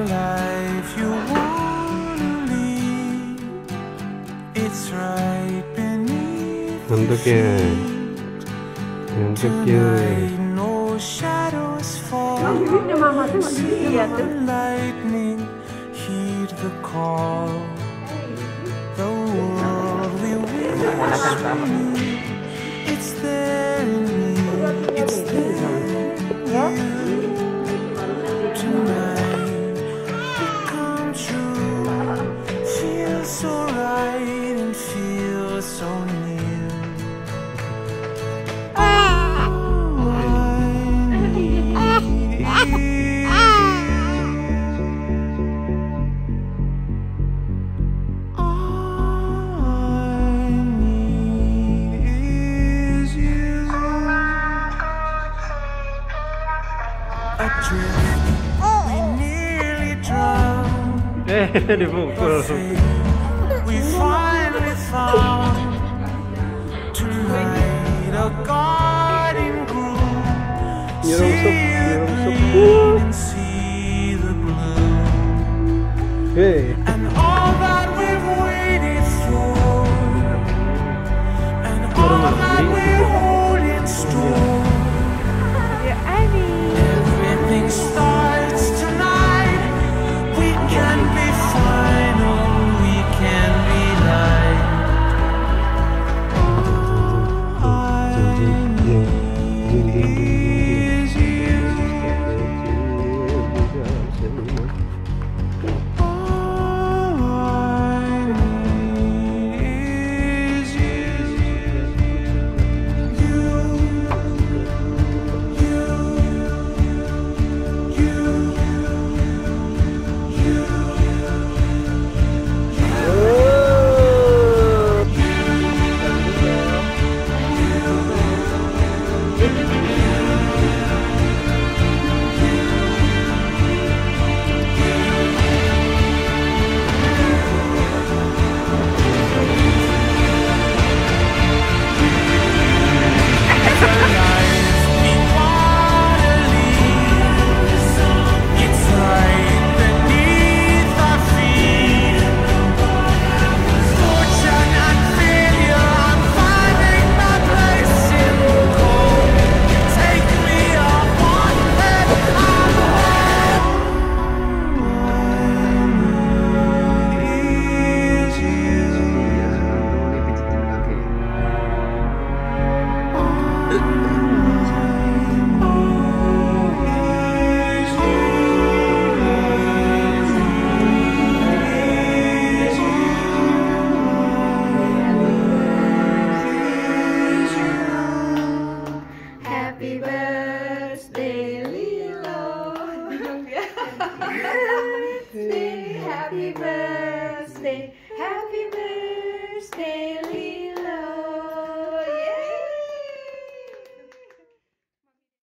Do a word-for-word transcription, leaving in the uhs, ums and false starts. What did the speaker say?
life you wanna lead. It's right beneath your feet. Tonight no shadows fall. Lightning heed the call. The world we wish we knew. It's there in me. It's there in you. Tonight it come true. Feels so right and feels so near. All I need is we nearly drowned. We finally found tonight a garden grew. See the green and see the blue. And all that we've waited for, and all that we hold in store. Everything starts tonight. We can be final, we can be light. All I need is you. All I need is Happy birthday, Lilo. Happy birthday.